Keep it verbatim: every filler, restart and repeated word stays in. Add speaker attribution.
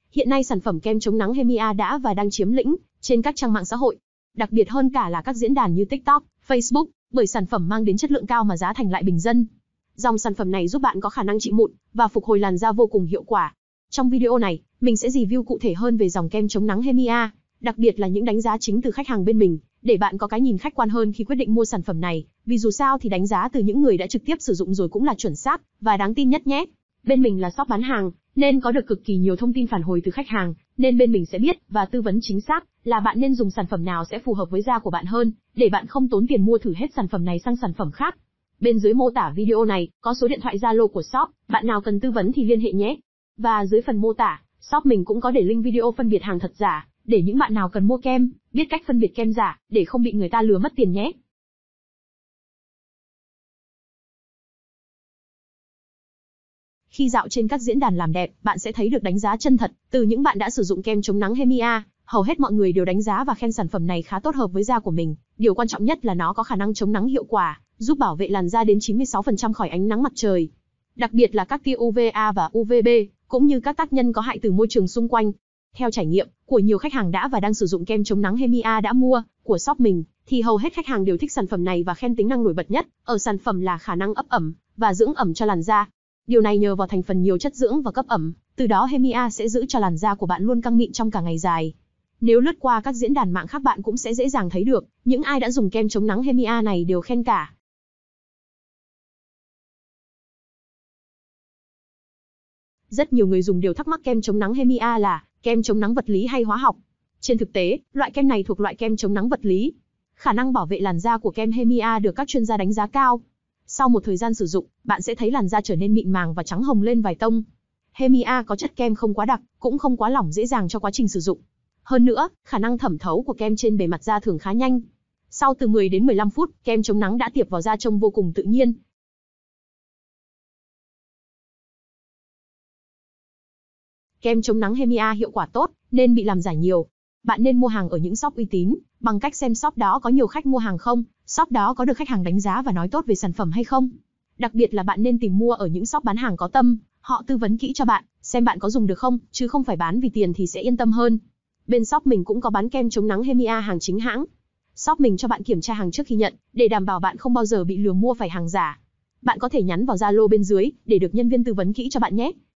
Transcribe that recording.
Speaker 1: Hiện nay sản phẩm kem chống nắng Hemia đã và đang chiếm lĩnh trên các trang mạng xã hội, đặc biệt hơn cả là các diễn đàn như TikTok, Facebook, bởi sản phẩm mang đến chất lượng cao mà giá thành lại bình dân. Dòng sản phẩm này giúp bạn có khả năng trị mụn và phục hồi làn da vô cùng hiệu quả. Trong video này, mình sẽ review cụ thể hơn về dòng kem chống nắng Hemia, đặc biệt là những đánh giá chính từ khách hàng bên mình, để bạn có cái nhìn khách quan hơn khi quyết định mua sản phẩm này, vì dù sao thì đánh giá từ những người đã trực tiếp sử dụng rồi cũng là chuẩn xác và đáng tin nhất nhé. Bên mình là shop bán hàng, nên có được cực kỳ nhiều thông tin phản hồi từ khách hàng, nên bên mình sẽ biết và tư vấn chính xác là bạn nên dùng sản phẩm nào sẽ phù hợp với da của bạn hơn, để bạn không tốn tiền mua thử hết sản phẩm này sang sản phẩm khác. Bên dưới mô tả video này có số điện thoại Zalo của shop, bạn nào cần tư vấn thì liên hệ nhé. Và dưới phần mô tả, shop mình cũng có để link video phân biệt hàng thật giả, để những bạn nào cần mua kem, biết cách phân biệt kem giả, để không bị người ta lừa mất tiền nhé. Khi dạo trên các diễn đàn làm đẹp, bạn sẽ thấy được đánh giá chân thật từ những bạn đã sử dụng kem chống nắng Hemia. Hầu hết mọi người đều đánh giá và khen sản phẩm này khá tốt hợp với da của mình. Điều quan trọng nhất là nó có khả năng chống nắng hiệu quả, giúp bảo vệ làn da đến chín mươi sáu phần trăm khỏi ánh nắng mặt trời. Đặc biệt là các tia u vê a và u vê bê, cũng như các tác nhân có hại từ môi trường xung quanh. Theo trải nghiệm của nhiều khách hàng đã và đang sử dụng kem chống nắng Hemia đã mua của shop mình, thì hầu hết khách hàng đều thích sản phẩm này và khen tính năng nổi bật nhất ở sản phẩm là khả năng ấp ẩm và dưỡng ẩm cho làn da. Điều này nhờ vào thành phần nhiều chất dưỡng và cấp ẩm, từ đó Hemia sẽ giữ cho làn da của bạn luôn căng mịn trong cả ngày dài. Nếu lướt qua các diễn đàn mạng khác bạn cũng sẽ dễ dàng thấy được, những ai đã dùng kem chống nắng Hemia này đều khen cả. Rất nhiều người dùng đều thắc mắc kem chống nắng Hemia là kem chống nắng vật lý hay hóa học. Trên thực tế, loại kem này thuộc loại kem chống nắng vật lý. Khả năng bảo vệ làn da của kem Hemia được các chuyên gia đánh giá cao. Sau một thời gian sử dụng, bạn sẽ thấy làn da trở nên mịn màng và trắng hồng lên vài tông. Hemia có chất kem không quá đặc, cũng không quá lỏng, dễ dàng cho quá trình sử dụng. Hơn nữa, khả năng thẩm thấu của kem trên bề mặt da thường khá nhanh. Sau từ mười đến mười lăm phút, kem chống nắng đã tiệp vào da trông vô cùng tự nhiên. Kem chống nắng Hemia hiệu quả tốt, nên bị làm giả nhiều. Bạn nên mua hàng ở những shop uy tín, bằng cách xem shop đó có nhiều khách mua hàng không, shop đó có được khách hàng đánh giá và nói tốt về sản phẩm hay không. Đặc biệt là bạn nên tìm mua ở những shop bán hàng có tâm, họ tư vấn kỹ cho bạn, xem bạn có dùng được không, chứ không phải bán vì tiền thì sẽ yên tâm hơn. Bên shop mình cũng có bán kem chống nắng Hemia hàng chính hãng. Shop mình cho bạn kiểm tra hàng trước khi nhận, để đảm bảo bạn không bao giờ bị lừa mua phải hàng giả. Bạn có thể nhắn vào Zalo bên dưới, để được nhân viên tư vấn kỹ cho bạn nhé.